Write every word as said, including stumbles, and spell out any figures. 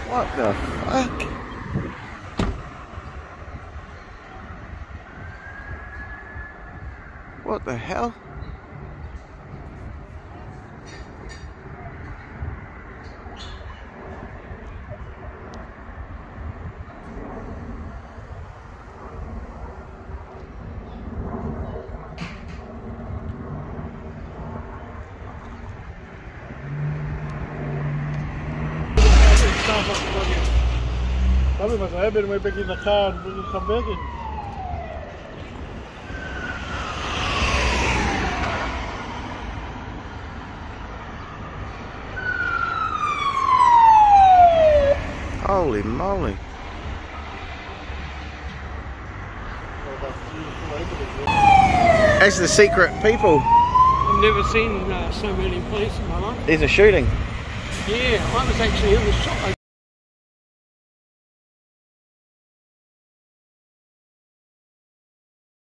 What the fuck? What the hell? Sabi mas ay ben may begin na kan, begin sa begin. Holy moly. That's the secret people. I've never seen uh, so many police in my life. There's a shooting. Yeah, I was actually in the shop.